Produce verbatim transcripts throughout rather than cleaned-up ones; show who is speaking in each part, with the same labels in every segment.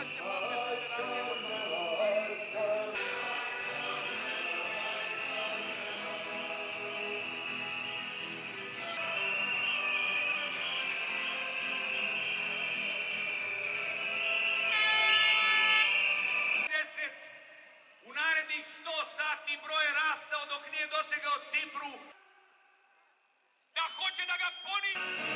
Speaker 1: sad ćemo opet da razvijemo.
Speaker 2: U narednih sto sati broj je rastao dok nije dosegao cifru da hoće da ga ponizi.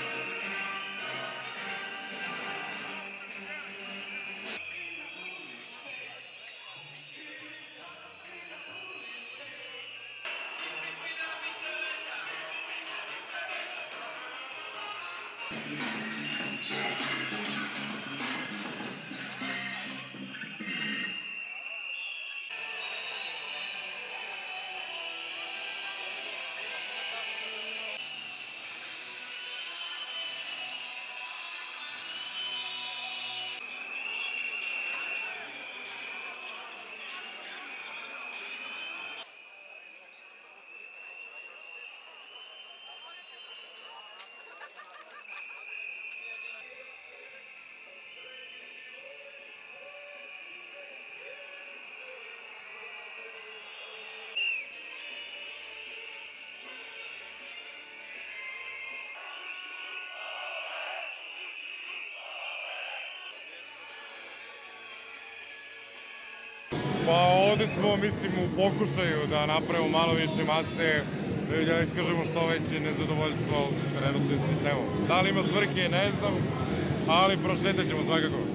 Speaker 3: Pa ovde smo, mislim, u pokušaju da napravimo malo više mase, da iskažemo što veće nezadovoljstvo trenutnim sistemom. Da li ima svrhe, ne znam, ali prošetat ćemo svakako.